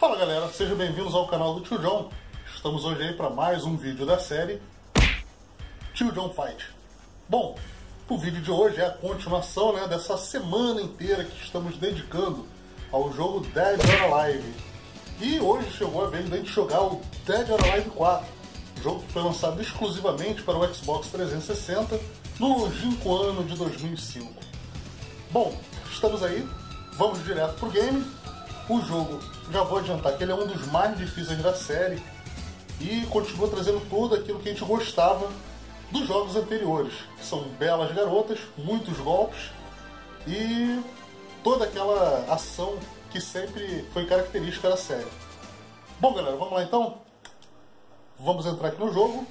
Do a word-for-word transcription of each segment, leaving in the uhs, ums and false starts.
Fala galera, sejam bem-vindos ao canal do Tio John. Estamos hoje aí para mais um vídeo da série Tio John Fight. Bom, o vídeo de hoje é a continuação, né, dessa semana inteira que estamos dedicando ao jogo Dead or Alive. E hoje chegou a vez da gente jogar o Dead or Alive quatro, jogo que foi lançado exclusivamente para o Xbox trezentos e sessenta no longínquo ano de dois mil e cinco. Bom, estamos aí, vamos direto pro game. O jogo, já vou adiantar que ele é um dos mais difíceis da série e continua trazendo tudo aquilo que a gente gostava dos jogos anteriores. São belas garotas, muitos golpes e toda aquela ação que sempre foi característica da série. Bom galera, vamos lá então? Vamos entrar aqui no jogo.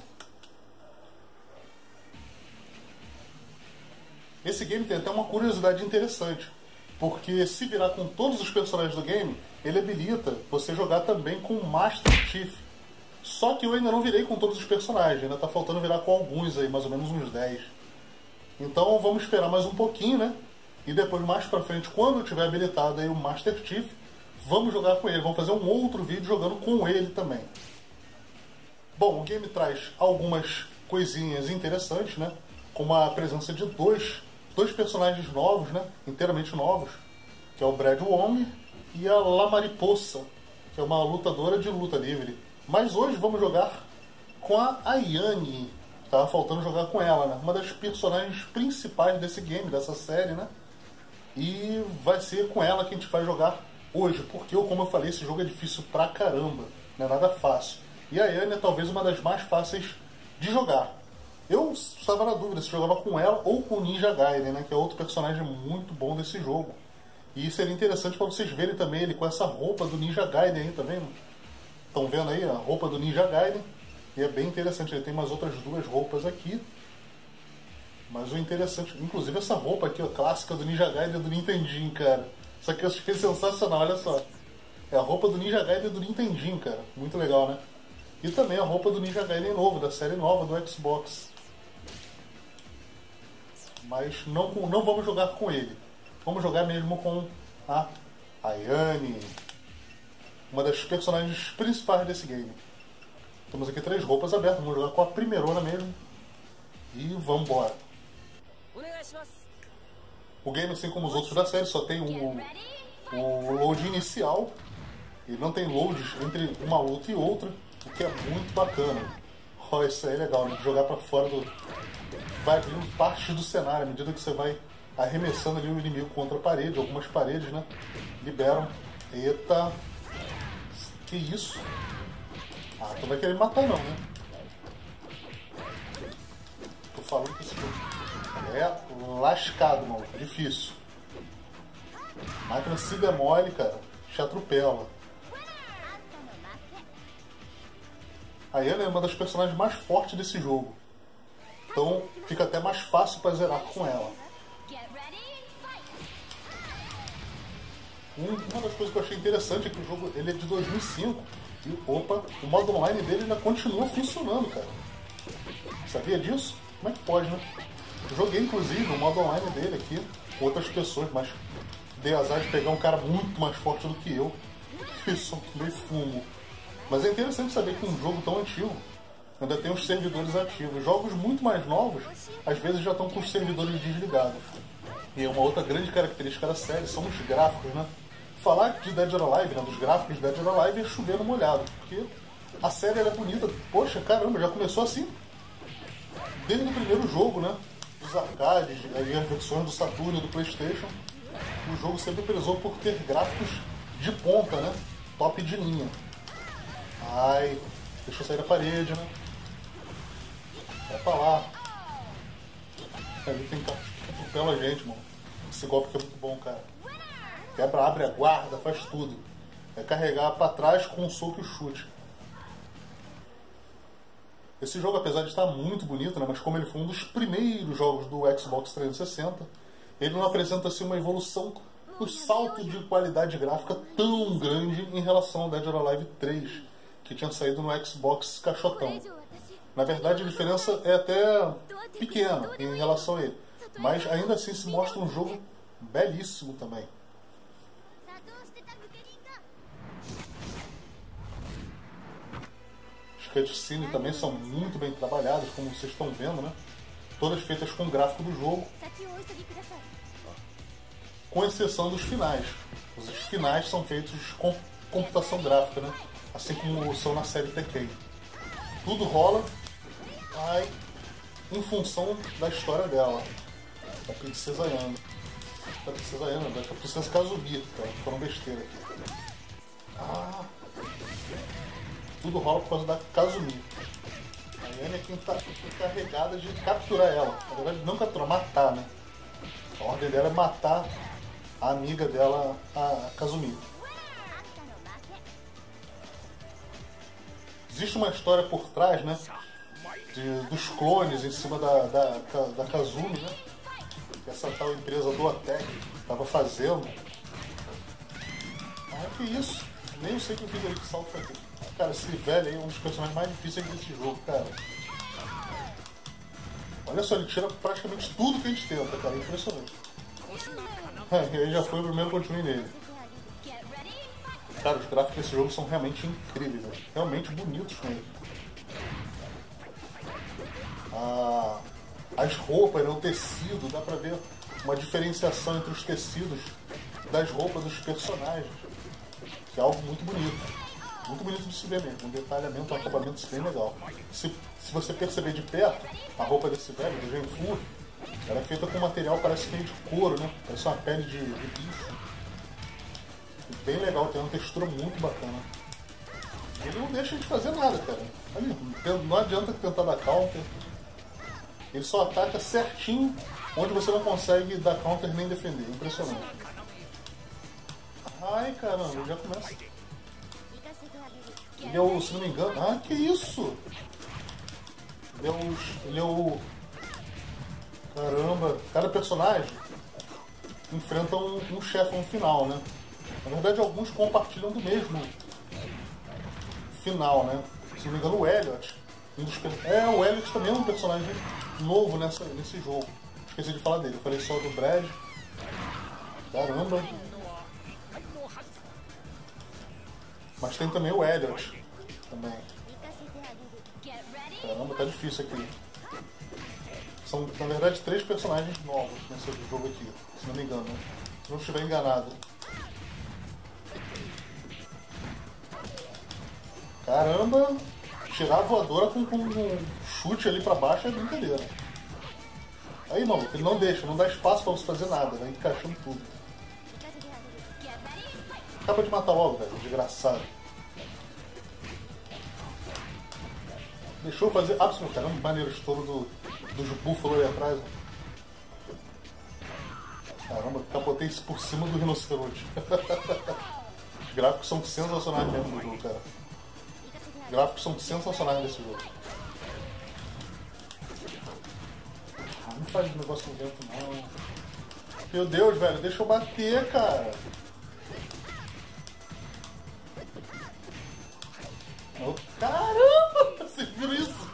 Esse game tem até uma curiosidade interessante, porque se virar com todos os personagens do game, ele habilita você jogar também com o Master Chief. Só que eu ainda não virei com todos os personagens, ainda tá faltando virar com alguns aí, mais ou menos uns dez. Então vamos esperar mais um pouquinho, né? E depois mais pra frente, quando eu tiver habilitado aí o Master Chief, vamos jogar com ele, vamos fazer um outro vídeo jogando com ele também. Bom, o game traz algumas coisinhas interessantes, né? Como a presença de dois Dois personagens novos, né? Inteiramente novos, que é o Brad Wong e a La Mariposa, que é uma lutadora de luta livre. Mas hoje vamos jogar com a Ayane. Tava faltando jogar com ela, né? Uma das personagens principais desse game, dessa série, né? E vai ser com ela que a gente vai jogar hoje, porque, como eu falei, esse jogo é difícil pra caramba, não é nada fácil. E a Ayane é talvez uma das mais fáceis de jogar. Eu estava na dúvida se jogava com ela ou com o Ninja Gaiden, né, que é outro personagem muito bom desse jogo. E seria interessante para vocês verem também ele com essa roupa do Ninja Gaiden aí, tá vendo? Estão vendo aí a roupa do Ninja Gaiden? E é bem interessante, ele tem umas outras duas roupas aqui. Mas o interessante, inclusive essa roupa aqui, ó, clássica do Ninja Gaiden do Nintendinho, cara. Isso aqui eu achei sensacional, olha só. É a roupa do Ninja Gaiden do Nintendinho, cara. Muito legal, né? E também a roupa do Ninja Gaiden novo, da série nova do Xbox. Mas não, não vamos jogar com ele. Vamos jogar mesmo com a Ayane, uma das personagens principais desse game. Temos aqui três roupas abertas. Vamos jogar com a primeirona mesmo. E vamos embora. O game, assim como os outros da série, só tem o, o load inicial. E não tem loads entre uma luta e outra, o que é muito bacana. Oh, isso aí é legal, né? Jogar pra fora do... Vai abrindo partes do cenário, à medida que você vai arremessando ali o inimigo contra a parede, algumas paredes, né? Liberam. Eita! Que isso? Ah, tu vai querer me matar não, né? Tô falando que esse jogo é lascado, mano. Difícil. A máquina se demole, cara. Te atropela. A Ayane é uma das personagens mais fortes desse jogo. Então fica até mais fácil para zerar com ela. Uma das coisas que eu achei interessante é que o jogo ele é de dois mil e cinco e opa, o modo online dele ainda continua funcionando, cara. Sabia disso? Como é que pode, né? Eu joguei inclusive o modo online dele aqui com outras pessoas, mas dei azar de pegar um cara muito mais forte do que eu e só tomei fumo. Mas é interessante saber que um jogo tão antigo ainda tem os servidores ativos. Jogos muito mais novos, às vezes já estão com os servidores desligados. E é uma outra grande característica da série, são os gráficos, né? Falar de Dead or Alive, né, dos gráficos de Dead or Alive, é chover no molhado, porque a série ela é bonita. Poxa, caramba, já começou assim? Desde o primeiro jogo, né? Dos arcades, e as versões do Saturn e do PlayStation, o jogo sempre prezou por ter gráficos de ponta, né? Top de linha. Ai, deixa eu sair da parede, né? Vai pra lá. Ali tem cara que atropela a gente, mano. Esse golpe aqui é muito bom, cara. Quebra, abre a guarda, faz tudo. É carregar pra trás com um soco e chute. Esse jogo, apesar de estar muito bonito, né? Mas como ele foi um dos primeiros jogos do Xbox trezentos e sessenta, ele não apresenta assim uma evolução, um salto de qualidade gráfica tão grande em relação ao Dead or Alive três, que tinha saído no Xbox caixotão. Na verdade, a diferença é até pequena em relação a ele, mas ainda assim se mostra um jogo belíssimo também. cutscenes também são muito bem trabalhadas, como vocês estão vendo, né? Todas feitas com o gráfico do jogo, com exceção dos finais. Os finais são feitos com computação gráfica, né? Assim como são na série Tekken. Tudo rola ai, em função da história dela, da princesa Ayane. Da princesa Ayane, da princesa Kazumi, cara, foram besteira aqui. Ah, tudo rola por causa da Kazumi. A Ayane é quem está encarregada de capturar ela. Na verdade, não capturar, matar, né? A ordem dela é matar a amiga dela, a Kazumi. Existe uma história por trás, né? De, dos clones em cima da, da, da Kazumi, né? Que essa tal empresa do Atec estava fazendo. Ah, que isso? Nem sei o que eu fiz ali de salto aqui. Cara, esse velho aí é um dos personagens mais difíceis desse jogo, cara. Olha só, ele tira praticamente tudo que a gente tenta, cara. É impressionante. É, e aí já foi o primeiro continue nele. Cara, os gráficos desse jogo são realmente incríveis, né? Realmente bonitos com ele. Ah, as roupas, né, o tecido, dá pra ver uma diferenciação entre os tecidos das roupas dos personagens. Que é algo muito bonito. Muito bonito de se ver mesmo, um detalhamento, um acabamento bem legal. Se, se você perceber de perto, a roupa desse velho, do Genfu, ela é feita com material, parece que é de couro, né? Parece uma pele de, de bicho. E bem legal, tem uma textura muito bacana. Ele não deixa de fazer nada, cara. Ali, não adianta tentar dar counter. Ele só ataca certinho onde você não consegue dar counter nem defender. Impressionante. Ai, caramba, ele já começa. Ele é o, se não me engano... Ah, que isso? Ele é o... Ele é o... Caramba, cada personagem enfrenta um, um chefe no final, né? Na verdade, alguns compartilham do mesmo final, né? Se não me engano, o Elliot. Um dos... É, o Elliot também é um personagem novo nessa, nesse jogo. Esqueci de falar dele. Eu falei só do Brad. Caramba. Mas tem também o Elliot. Também. Caramba, tá difícil aqui. São, na verdade, três personagens novos nesse jogo aqui. Se não me engano, né? Se não estiver enganado. Caramba! Tirar a voadora com, com um chute ali pra baixo é brincadeira. Aí, maluco, ele não deixa, não dá espaço pra você fazer nada, vai encaixando tudo. Acaba de matar logo, velho, desgraçado. Deixou eu fazer absolutamente, caramba, maneiro estouro do, dos búfalos ali atrás. Caramba, capotei isso por cima do rinoceronte. Os gráficos são sensacionais mesmo no jogo, cara. Os gráficos são sensacionais nesse jogo. Ah, não faz esse negócio no vento, não. Meu Deus, velho, deixa eu bater, cara. Oh, caramba! Vocês viram isso?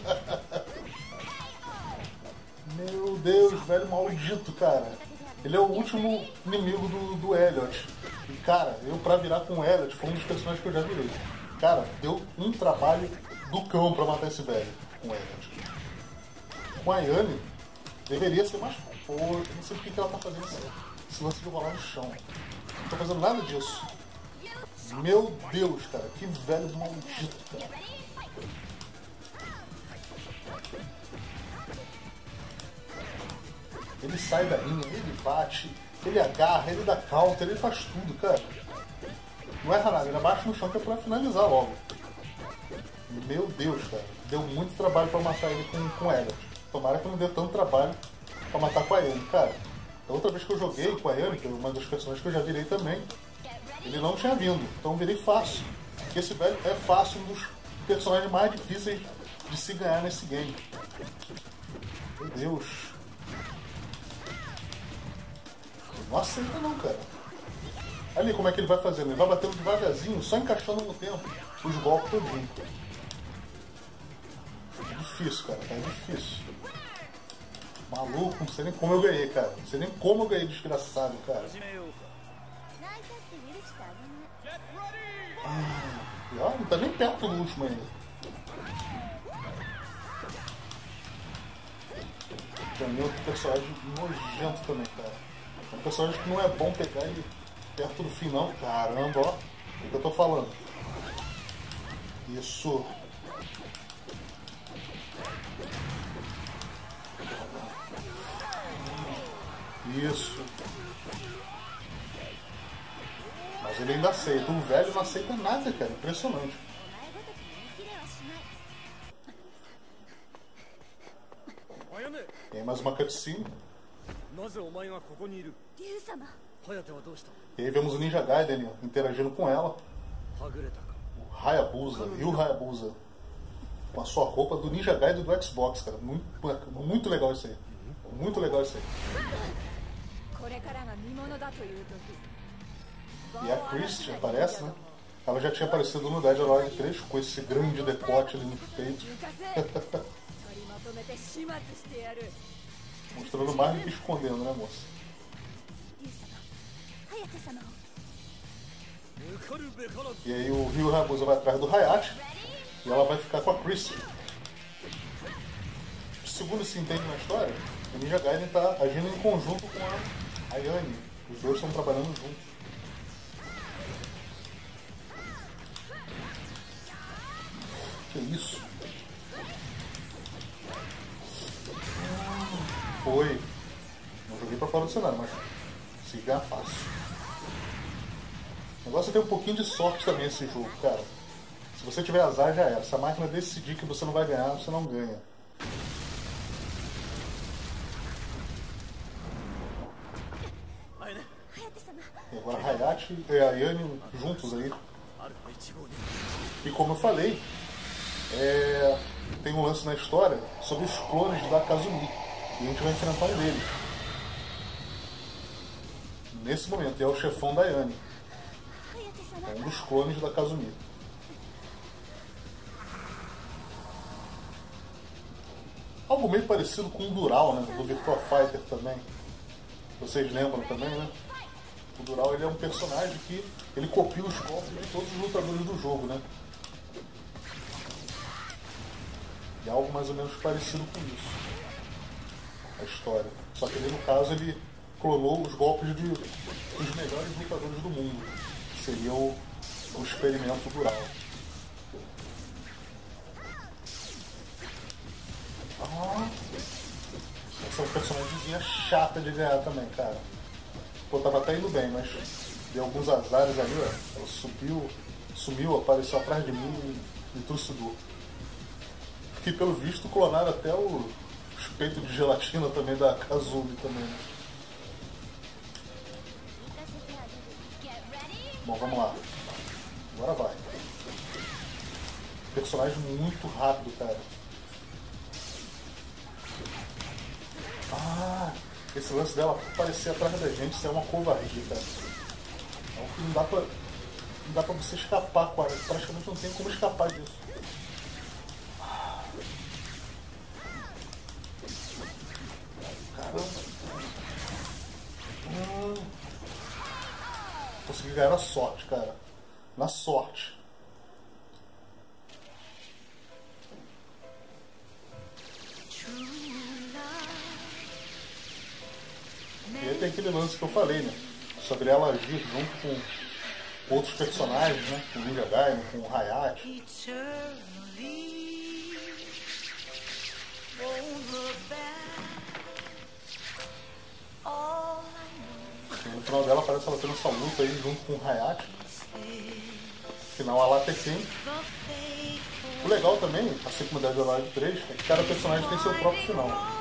Meu Deus, velho maldito, cara. Ele é o último inimigo do, do Elliot. E, cara, eu pra virar com o Elliot foi um dos personagens que eu já virei. Cara, deu um trabalho do cão pra matar esse velho com o Elliot. Com a Ayane, deveria ser mais... Pô, eu não sei porque que ela tá fazendo esse, esse lance de rolar no chão. Não tô fazendo nada disso. Meu Deus, cara, que velho maldito, cara. Ele sai da linha, ele bate, ele agarra, ele dá counter, ele faz tudo, cara. Não erra nada, ele abaixa no chão que é pra finalizar logo. Meu Deus, cara. Deu muito trabalho pra matar ele com, com Elliot. Tomara que não dê tanto trabalho pra matar com a Ayane, cara. Da outra vez que eu joguei com a Ayane, que é uma das personagens que eu já virei também, ele não tinha vindo, então eu virei fácil. Porque esse velho é fácil, um dos personagens mais difíceis de se ganhar nesse game. Meu Deus. Não aceita não, cara. Ali como é que ele vai fazendo? Ele vai batendo devagarzinho, só encaixando no tempo os golpes todinho. É difícil, cara, é difícil. Maluco, não sei nem como eu ganhei, cara. Não sei nem como eu ganhei, desgraçado, cara. Ah, ó, não tá nem perto do último ainda. Pra mim é outro personagem nojento também, cara. É um personagem que não é bom pegar ele perto do fim, não. Caramba, ó. O que eu tô falando? Isso. Isso. Mas ele ainda aceita. O velho não aceita nada, cara. Impressionante. Tem mais uma cutscene. E aí vemos o Ninja Gaiden interagindo com ela. O Hayabusa, Ryu Hayabusa. Com a sua roupa do Ninja Gaiden do Xbox, cara. Muito, muito legal isso aí. Muito legal isso aí. E a Christie aparece, né? Ela já tinha aparecido no Dead or Alive três com esse grande decote ali no peito. Mostrando mais do que escondendo, né, moça? E aí o Ryu Hayabusa vai atrás do Hayate e ela vai ficar com a Christie. Segundo se entende na história, o Ninja Gaiden está agindo em conjunto com a Ayane. Os dois estão trabalhando juntos. Que isso? Foi. Não joguei pra fora do cenário, mas se ganhar fácil. O negócio é ter um pouquinho de sorte também esse jogo, cara. Se você tiver azar, já era. Se a máquina decidir que você não vai ganhar, você não ganha. E agora Hayate e a Ayane juntos aí. E como eu falei, é... tem um lance na história sobre os clones da Kazumi. E a gente vai enfrentar um deles. Nesse momento, e é o chefão da Ayane. É um dos clones da Kazumi. Algo meio parecido com o Dural, né? Do Virtua Fighter também. Vocês lembram também, né? O Dural, ele é um personagem que ele copia os golpes de todos os lutadores do jogo, né? E é algo mais ou menos parecido com isso. A história. Só que ele, no caso, ele clonou os golpes de, dos melhores lutadores do mundo. Seria o, o experimento Dural. Ah, essa é uma personagemzinha chata de ganhar também, cara. Pô, tava até indo bem, mas deu alguns azares ali, ó. Ela subiu, sumiu, apareceu atrás de mim e me trucidou. Que pelo visto clonaram até o, os peitos de gelatina também da Kazumi também, né? Bom, vamos lá. Agora vai. Personagem muito rápido, cara. Ah, esse lance dela aparecer atrás da gente, isso é uma covardia, cara. É algo que não dá pra, não dá pra você escapar, cara. Praticamente não tem como escapar disso. Caramba. Hum. Consegui ganhar na sorte, cara. Na sorte. E aí tem aquele lance que eu falei, né? Sobre ela agir junto com outros personagens, né? Com o Ninja Gaiden, com o Hayate. E no final dela parece ela tendo essa luta aí junto com o Hayate. Final a lá Tekken. O legal também, assim como o Dead or Alive três, é que cada personagem tem seu próprio final.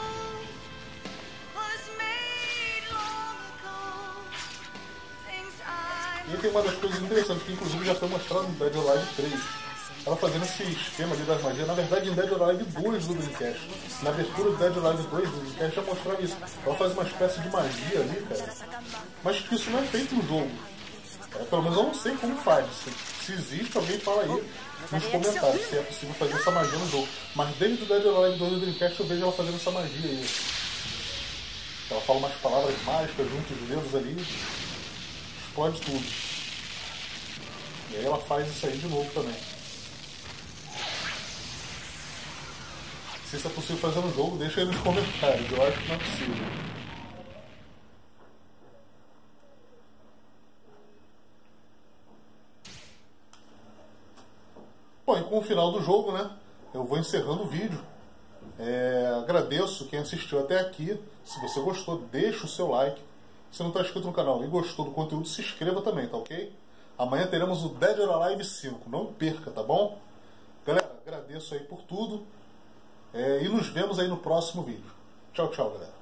E tem uma das coisas interessantes, que inclusive já foi mostrado no Dead or Alive três. Ela fazendo esse esquema ali das magias, na verdade em Dead or Alive dois do Dreamcast. Na abertura do Dead or Alive dois do Dreamcast já mostrava isso. Ela faz uma espécie de magia ali, cara. Mas que isso não é feito no jogo. É, pelo menos eu não sei como faz. Se, se existe, alguém fala aí nos comentários se é possível fazer essa magia no jogo. Mas desde o Dead or Alive dois do Dreamcast eu vejo ela fazendo essa magia aí. Ela fala umas palavras mágicas, junta os dedos ali, explode tudo. E aí ela faz isso aí de novo também. Se isso é possível fazer no jogo, deixa aí nos comentários. Eu acho que não é possível. Bom, e com o final do jogo, né? Eu vou encerrando o vídeo. É, agradeço quem assistiu até aqui. Se você gostou, deixa o seu like. Se não está inscrito no canal e gostou do conteúdo, se inscreva também, tá ok? Amanhã teremos o Dead or Alive cinco. Não perca, tá bom? Galera, agradeço aí por tudo. É, e nos vemos aí no próximo vídeo. Tchau, tchau, galera.